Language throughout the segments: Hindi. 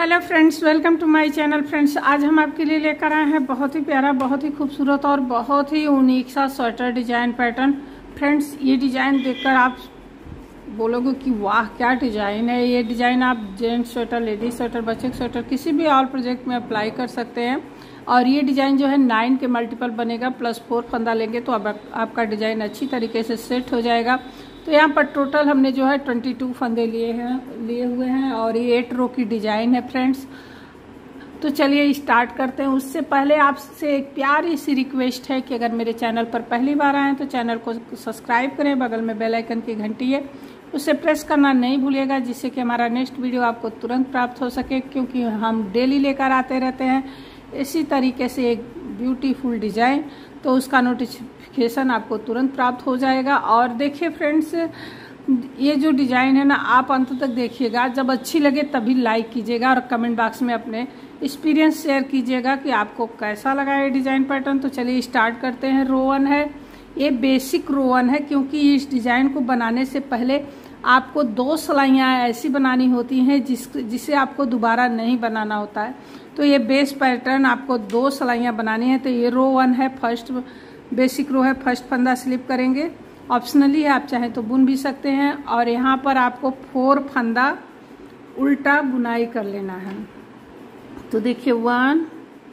Hello friends, welcome to my channel. Friends, आज हम आपके लिए लेकर आए हैं बहुत ही प्यारा, बहुत ही खूबसूरत और बहुत ही यूनिक सा स्वेटर डिजाइन पैटर्न। फ्रेंड्स, ये डिजाइन देखकर आप बोलोगे कि वाह क्या डिजाइन है। ये डिजाइन आप जेंट्स स्वेटर, लेडीज स्वेटर, बच्चे के स्वेटर किसी भी ऑल प्रोजेक्ट में अप्लाई कर सकते हैं। और ये डिजाइन जो है 9 के मल्टीपल बनेगा, +4 फंदा लेंगे तो अब आपका डिजाइन अच्छी तरीके से सेट हो जाएगा। तो यहाँ पर टोटल हमने जो है 22 फंदे लिए हुए हैं और ये 8 रो की डिजाइन है फ्रेंड्स। तो चलिए स्टार्ट करते हैं। उससे पहले आपसे एक प्यारी सी रिक्वेस्ट है कि अगर मेरे चैनल पर पहली बार आएँ तो चैनल को सब्सक्राइब करें, बगल में बेल आइकन की घंटी है उसे प्रेस करना नहीं भूलिएगा, जिससे कि हमारा नेक्स्ट वीडियो आपको तुरंत प्राप्त हो सके, क्योंकि हम डेली लेकर आते रहते हैं इसी तरीके से एक ब्यूटीफुल डिजाइन। तो उसका नोटिफिकेशन आपको तुरंत प्राप्त हो जाएगा। और देखिए फ्रेंड्स, ये जो डिज़ाइन है ना, आप अंत तक देखिएगा। जब अच्छी लगे तभी लाइक कीजिएगा और कमेंट बॉक्स में अपने एक्सपीरियंस शेयर कीजिएगा कि आपको कैसा लगा ये डिज़ाइन पैटर्न। तो चलिए स्टार्ट करते हैं। रो 1 है, ये बेसिक रो 1 है, क्योंकि इस डिज़ाइन को बनाने से पहले आपको 2 सिलाइयाँ ऐसी बनानी होती हैं जिसे आपको दोबारा नहीं बनाना होता है। तो ये बेस पैटर्न आपको 2 सिलाइयाँ बनानी है। तो ये रो 1 है, फर्स्ट बेसिक रो है। फर्स्ट फंदा स्लिप करेंगे, ऑप्शनली है, आप चाहें तो बुन भी सकते हैं। और यहाँ पर आपको 4 फंदा उल्टा बुनाई कर लेना है। तो देखिए 1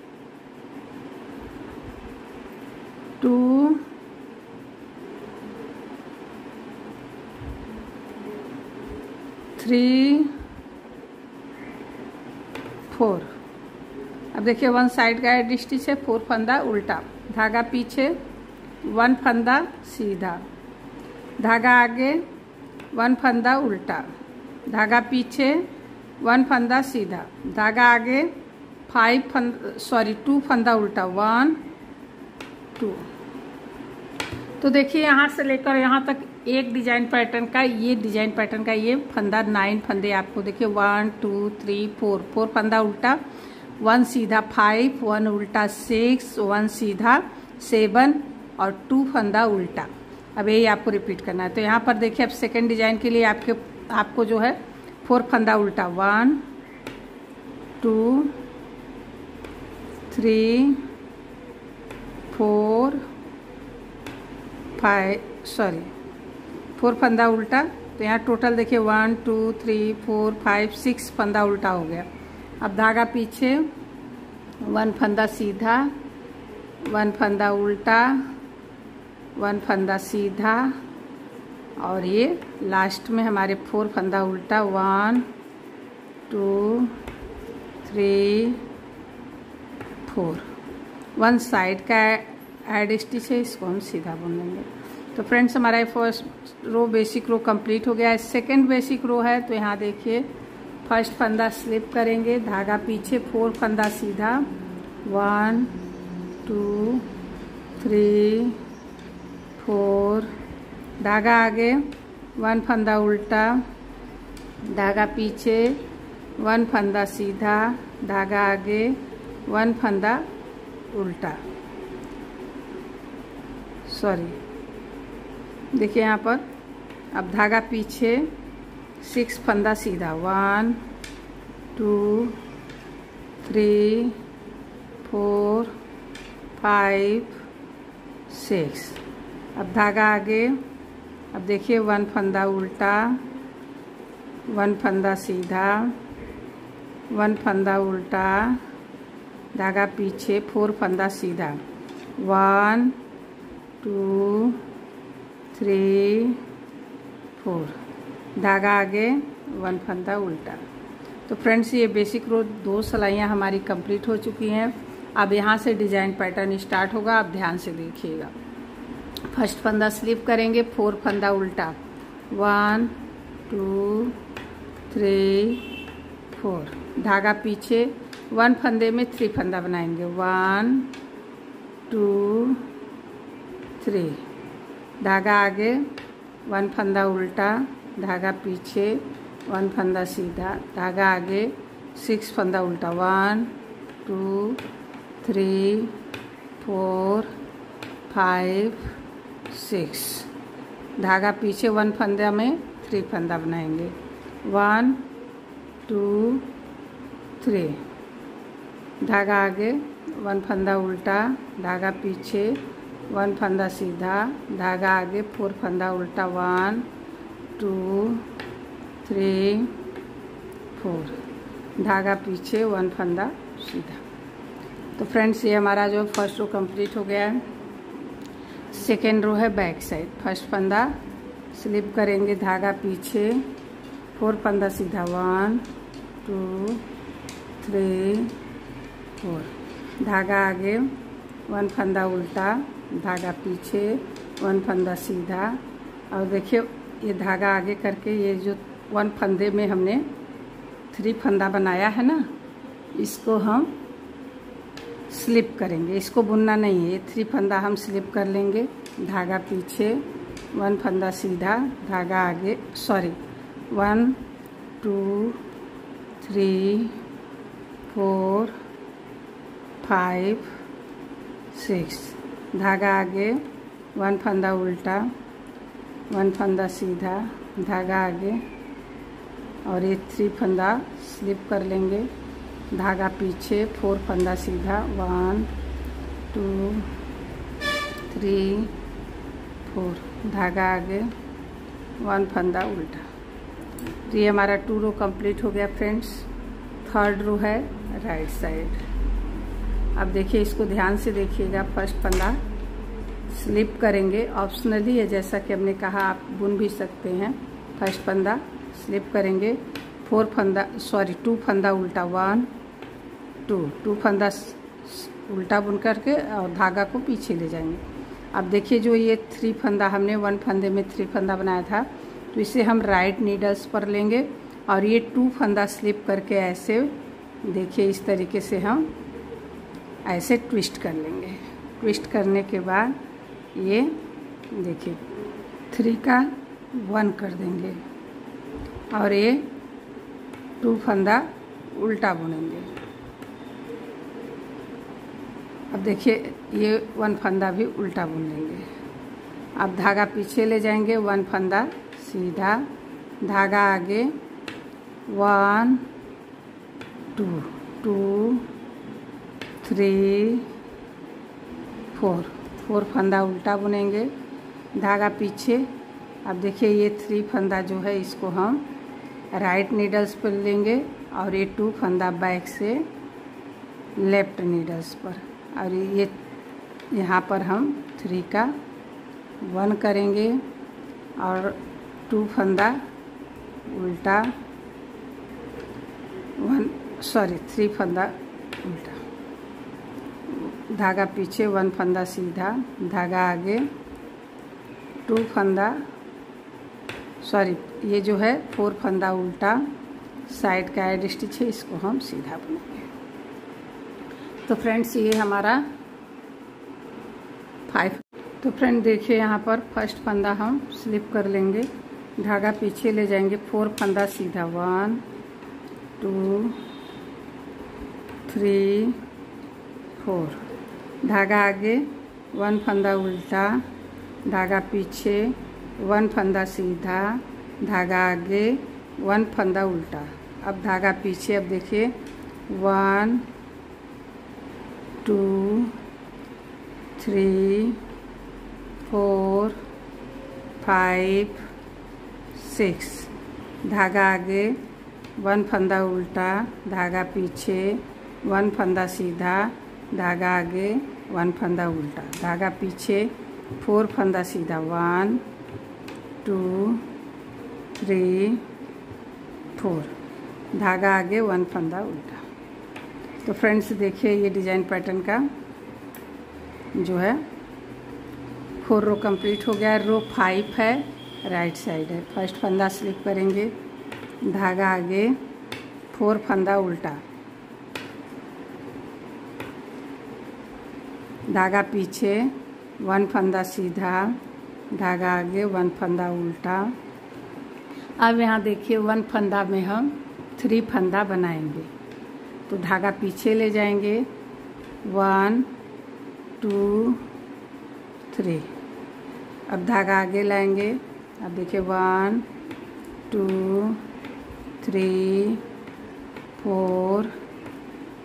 2 3 4। अब देखिए 1 साइड का एड स्टिच है, 4 फंदा उल्टा, धागा पीछे, 1 फंदा सीधा, धागा आगे, 1 फंदा उल्टा, धागा पीछे, 1 फंदा सीधा, धागा आगे, 2 फंदा उल्टा, 1 2। तो देखिए यहाँ से लेकर यहाँ तक एक डिजाइन पैटर्न का ये फंदा 9 फंदे आपको देखिए 1 2 3 4 फंदा उल्टा, 1 सीधा 5, 1 उल्टा 6, 1 सीधा 7 और 2 फंदा उल्टा। अब यही आपको रिपीट करना है। तो यहाँ पर देखिए अब सेकेंड डिजाइन के लिए आपको जो है 4 फंदा उल्टा, 1 2 3 4 4 फंदा उल्टा। तो यहाँ टोटल देखिए 1 2 3 4 5 6 फंदा उल्टा हो गया। अब धागा पीछे, 1 फंदा सीधा, 1 फंदा उल्टा, 1 फंदा सीधा और ये लास्ट में हमारे 4 फंदा उल्टा, 1 2 3 4। 1 साइड का एड स्टिच है, इसको हम सीधा बुन लेंगे। तो फ्रेंड्स, हमारा first row basic row complete हो गया है। सेकंड बेसिक रो है, तो यहाँ देखिए फर्स्ट फंदा स्लिप करेंगे, धागा पीछे, 4 फंदा सीधा, 1 2 3 4, धागा आगे, 1 फंदा उल्टा, धागा पीछे, 1 फंदा सीधा, धागा आगे, 1 फंदा उल्टा, देखिए यहाँ पर। अब धागा पीछे, 6 फंदा सीधा, 1 2 3 4 5 6। अब धागा आगे, अब देखिए 1 फंदा उल्टा, 1 फंदा सीधा, 1 फंदा उल्टा, धागा पीछे, 4 फंदा सीधा, 1 2 3 4, धागा आगे, 1 फंदा उल्टा। तो फ्रेंड्स, ये बेसिक रो 2 सिलाइयाँ हमारी कंप्लीट हो चुकी हैं। अब यहाँ से डिजाइन पैटर्न स्टार्ट होगा, आप ध्यान से देखिएगा। फर्स्ट फंदा स्लिप करेंगे, 4 फंदा उल्टा, 1 2 3 4, धागा पीछे, 1 फंदे में 3 फंदा बनाएंगे, 1 2 3, धागा आगे, 1 फंदा उल्टा, धागा पीछे, 1 फंदा सीधा, धागा आगे, 6 फंदा उल्टा, 1 2 3 4 5 6, धागा पीछे, 1 फंदा में 3 फंदा बनाएंगे, 1 2 3, धागा आगे 1 फंदा उल्टा, धागा पीछे 1 फंदा सीधा, धागा आगे 4 फंदा उल्टा, 1 2 3 4, धागा पीछे 1 फंदा सीधा। तो फ्रेंड्स ये हमारा जो फर्स्ट रो कंप्लीट हो गया है। सेकेंड रो है बैक साइड। फर्स्ट फंदा स्लिप करेंगे, धागा पीछे 4 फंदा सीधा, 1 2 3 4, धागा आगे 1 फंदा उल्टा, धागा पीछे 1 फंदा सीधा। और देखिए ये धागा आगे करके ये जो 1 फंदे में हमने 3 फंदा बनाया है ना, इसको हम स्लिप करेंगे। इसको बुनना नहीं है, ये 3 फंदा हम स्लिप कर लेंगे। धागा पीछे 1 फंदा सीधा, धागा आगे 1 2 3 4 5 6, धागा आगे 1 फंदा उल्टा, 1 फंदा सीधा, धागा आगे और ये 3 फंदा स्लिप कर लेंगे। धागा पीछे 4 फंदा सीधा, 1 2 3 4, धागा आगे 1 फंदा उल्टा। तो ये हमारा 2 रो कंप्लीट हो गया फ्रेंड्स। थर्ड रो है राइट साइड। अब देखिए इसको ध्यान से देखिएगा। फर्स्ट फंदा स्लिप करेंगे, ऑप्शनली है, जैसा कि हमने कहा आप बुन भी सकते हैं। फर्स्ट फंदा स्लिप करेंगे, 2 फंदा उल्टा, 1 2 फंदा उल्टा बुन करके और धागा को पीछे ले जाएंगे। अब देखिए जो ये 3 फंदा हमने 1 फंदे में 3 फंदा बनाया था, तो इसे हम राइट नीडल्स पर लेंगे और ये 2 फंदा स्लिप करके ऐसे देखिए इस तरीके से हम ऐसे ट्विस्ट कर लेंगे। ट्विस्ट करने के बाद ये देखिए 3 का 1 कर देंगे और ये 2 फंदा उल्टा बुनेंगे। अब देखिए ये 1 फंदा भी उल्टा बुन लेंगे। अब धागा पीछे ले जाएंगे, 1 फंदा सीधा, धागा आगे 1 2 2 3 4 फंदा उल्टा बुनेंगे, धागा पीछे। अब देखिए ये 3 फंदा जो है इसको हम राइट नीडल्स पर लेंगे और ये 2 फंदा बैक से लेफ्ट नीडल्स पर, और ये यहाँ पर हम 3 का 1 करेंगे और 2 फंदा उल्टा 3 फंदा उल्टा, धागा पीछे 1 फंदा सीधा, धागा आगे 2 फंदा ये जो है 4 फंदा उल्टा, साइड का एड स्टिच है, इसको हम सीधा बुनेंगे। तो फ्रेंड्स ये हमारा 5। तो फ्रेंड देखिए यहाँ पर फर्स्ट फंदा हम स्लिप कर लेंगे, धागा पीछे ले जाएंगे, 4 फंदा सीधा, 1 2 3 4, धागा आगे 1 फंदा उल्टा, धागा पीछे 1 फंदा सीधा, धागा आगे 1 फंदा उल्टा। अब धागा पीछे, अब देखिए 1 2 3 4 5 6, धागा आगे 1 फंदा उल्टा, धागा पीछे 1 फंदा सीधा, धागा आगे 1 फंदा उल्टा, धागा पीछे 4 फंदा सीधा, 1 2 3 4, धागा आगे 1 फंदा उल्टा। तो फ्रेंड्स देखिए ये डिज़ाइन पैटर्न का जो है 4 रो कंप्लीट हो गया। रो 5 है, राइट साइड है। फर्स्ट फंदा स्लिप करेंगे, धागा आगे 4 फंदा उल्टा, धागा पीछे 1 फंदा सीधा, धागा आगे 1 फंदा उल्टा। अब यहाँ देखिए 1 फंदा में हम 3 फंदा बनाएंगे, तो धागा पीछे ले जाएंगे, 1 2 3, अब धागा आगे लाएंगे। अब देखिए 1 2 3 4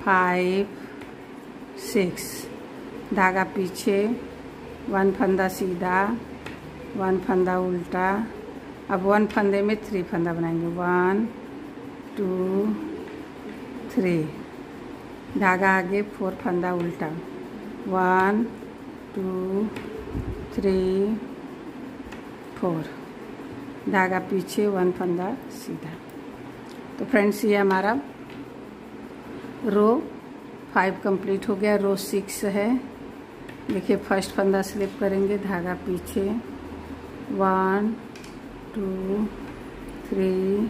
5 6, धागा पीछे, 1 फंदा सीधा, 1 फंदा उल्टा। अब 1 फंदे में 3 फंदा बनाएंगे, 1 2 3, धागा आगे, 4 फंदा उल्टा, 1 2 3 4, धागा पीछे, 1 फंदा सीधा। तो फ्रेंड्स ये हमारा रो 5 कंप्लीट हो गया। रो 6 है। देखिए फर्स्ट फंदा स्लिप करेंगे, धागा पीछे, 1 2 3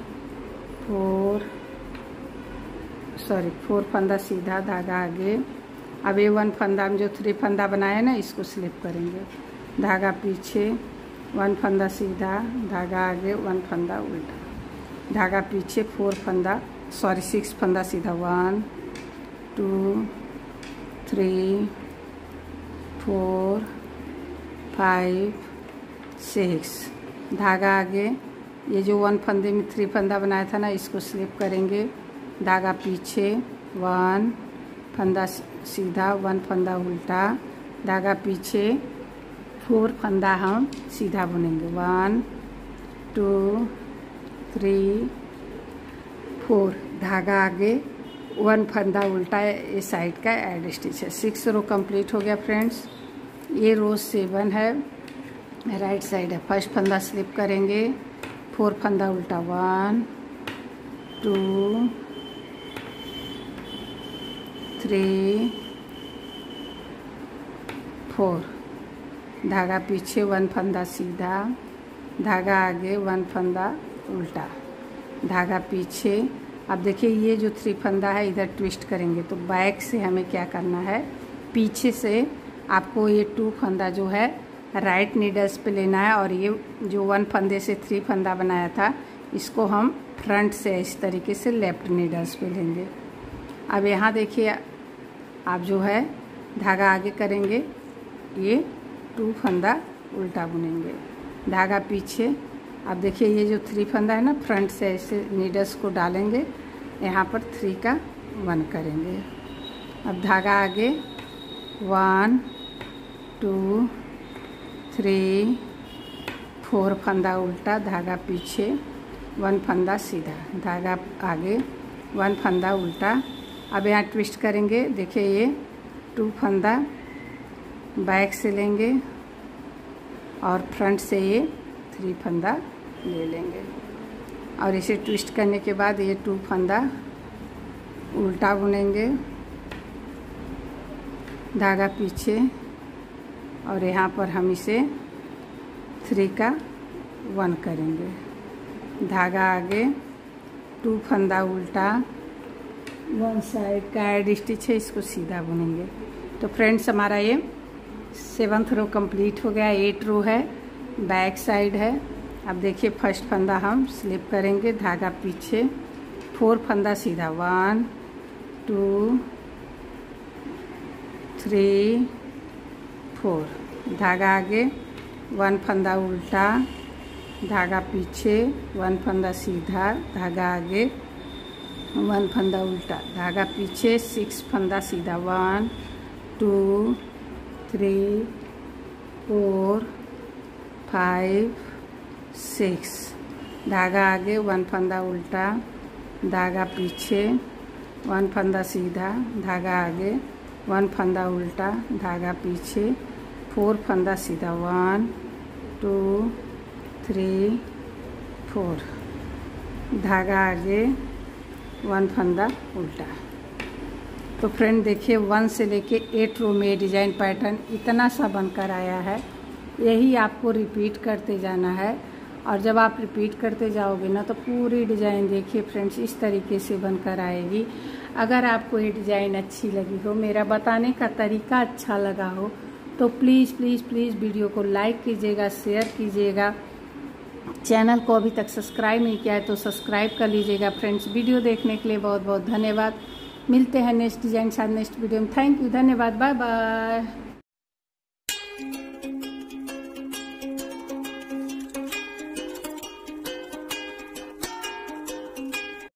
4 फंदा सीधा, धागा आगे। अब ये 1 फंदा हम जो 3 फंदा बनाए ना, इसको स्लिप करेंगे, धागा पीछे, 1 फंदा सीधा, धागा आगे, 1 फंदा उल्टा, धागा पीछे, 6 फंदा सीधा, 1 2 3 4 5 6, धागा आगे। ये जो 1 फंदे में 3 फंदा बनाया था ना, इसको स्लिप करेंगे, धागा पीछे, 1 फंदा सीधा, 1 फंदा उल्टा, धागा पीछे, 4 फंदा हम सीधा बुनेंगे, 1 2 3 4, धागा आगे, 1 फंदा उल्टा, ये साइड का एड स्टिच है। 6 रो कंप्लीट हो गया फ्रेंड्स। ये रो 7 है, राइट साइड है। फर्स्ट फंदा स्लिप करेंगे, 4 फंदा उल्टा, 1 2 3 4, धागा पीछे, 1 फंदा सीधा, धागा आगे, 1 फंदा उल्टा, धागा पीछे। अब देखिए ये जो 3 फंदा है इधर ट्विस्ट करेंगे, तो बैक से हमें क्या करना है, पीछे से आपको ये 2 फंदा जो है राइट नीडल्स पे लेना है, और ये जो 1 फंदे से 3 फंदा बनाया था, इसको हम फ्रंट से इस तरीके से लेफ्ट नीडल्स पे लेंगे। अब यहाँ देखिए आप जो है धागा आगे करेंगे, ये 2 फंदा उल्टा बुनेंगे, धागा पीछे। अब देखिए ये जो 3 फंदा है ना, फ्रंट से ऐसे नीडल्स को डालेंगे, यहाँ पर 3 का 1 करेंगे। अब धागा आगे, 1 2 3 4 फंदा उल्टा, धागा पीछे, 1 फंदा सीधा, धागा आगे, 1 फंदा उल्टा। अब यहाँ ट्विस्ट करेंगे, देखिए ये 2 फंदा बैक से लेंगे और फ्रंट से ये 3 फंदा ले लेंगे, और इसे ट्विस्ट करने के बाद ये 2 फंदा उल्टा बुनेंगे, धागा पीछे, और यहाँ पर हम इसे 3 का 1 करेंगे, धागा आगे, 2 फंदा उल्टा, 1 साइड का एड स्टिच है, इसको सीधा बुनेंगे। तो फ्रेंड्स हमारा ये 7th रो कंप्लीट हो गया। 8 रो है, बैक साइड है। अब देखिए फर्स्ट फंदा हम स्लिप करेंगे, धागा पीछे, 4 फंदा सीधा, 1 2 3 4, धागा आगे, 1 फंदा उल्टा, धागा पीछे, 1 फंदा सीधा, धागा आगे, 1 फंदा उल्टा, धागा पीछे, 6 फंदा सीधा, 1 2 3 4 5 6, धागा आगे, 1 फंदा उल्टा, धागा पीछे, 1 फंदा सीधा, धागा आगे, 1 फंदा उल्टा, धागा पीछे, 4 फंदा सीधा, 1 2 3 4, धागा आगे, 1 फंदा उल्टा। तो फ्रेंड देखिए 1 से लेके 8 रो में डिजाइन पैटर्न इतना सा बनकर आया है। यही आपको रिपीट करते जाना है, और जब आप रिपीट करते जाओगे ना, तो पूरी डिज़ाइन देखिए फ्रेंड्स इस तरीके से बनकर आएगी। अगर आपको ये डिज़ाइन अच्छी लगी हो, मेरा बताने का तरीका अच्छा लगा हो, तो प्लीज़ प्लीज़ प्लीज़ वीडियो को लाइक कीजिएगा, शेयर कीजिएगा। चैनल को अभी तक सब्सक्राइब नहीं किया है तो सब्सक्राइब कर लीजिएगा। फ्रेंड्स वीडियो देखने के लिए बहुत बहुत धन्यवाद। मिलते हैं नेक्स्ट डिज़ाइन साथ नेक्स्ट वीडियो में। थैंक यू, धन्यवाद, बाय बाय।